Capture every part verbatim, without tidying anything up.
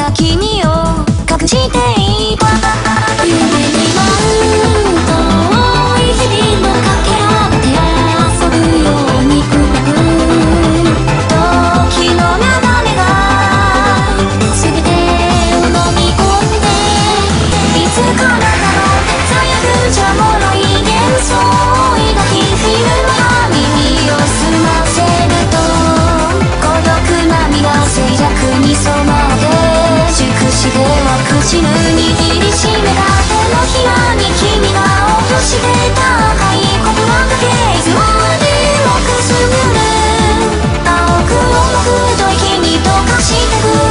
が君を隠していた。夢に舞う遠い日々のかけらで遊ぶように暗く時の流れが全てを飲み込んで、いつかなたのさやぐじゃもろい幻想を抱き、フィルムは耳を澄ませると孤独な身が静寂に染まって、熟しては口ぬ握りしめた手のひらに君が落としてた赤い言葉だけ、いつまでもくすぶる青く重くと息に溶かしてく。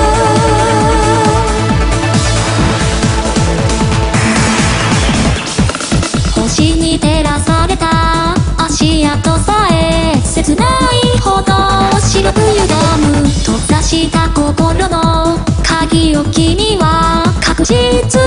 星に照らされた足跡さえ切ないほど白く歪む閉ざした心の鍵を君は確実